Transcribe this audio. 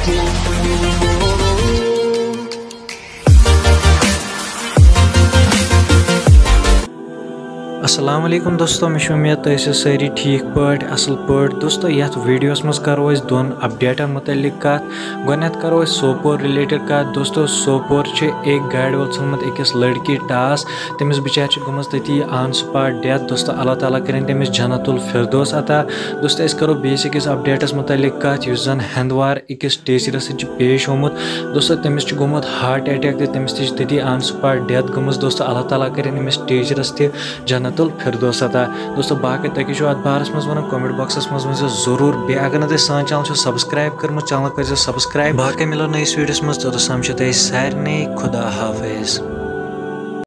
अस्सलाम वालेकुम दोस्तों, मैं उम्मीद तो सारी ठीक पाट असल पाट। दोस्तों यथ वीडियोस मज करो दोन अपडेटन मुतलिक कत। गोनत करो सोपोर रिलेटेड कत। दोस्तों सोपोर एक गाड़ी वोल षुनमुत अकिस लड़की टास, तमिस बिचार गमज तती ऑन स्पॉट डेथ। दोस्तों अल्लाह ताला करें तमिस जन्नतुल फिरदौस अता। दोस्तों अस करो बेस अकिस अपडेटस मुतलिक कत युस जन हंदवार अकिस टीचरस पेश होमुत। दोस्तों तमिस गोमुत हार्ट अटैक तमिस तती ऑन स्पॉट डेथ गमज। दोस्तों अल्लाह ताला करें तमिस टीचरस जन्नतुल फिरदौस अता। दोस्तों बाकी तक अत बारस मज वन कमेंट बॉक्सस मज वो जरूर। बे अगर ना सान चैनल सब्सक्राइब कर्म चैनल कर सब्सक्राइब। बाकी मिलो नईस वीडियोस मज तो सारे खुदा हाफिज।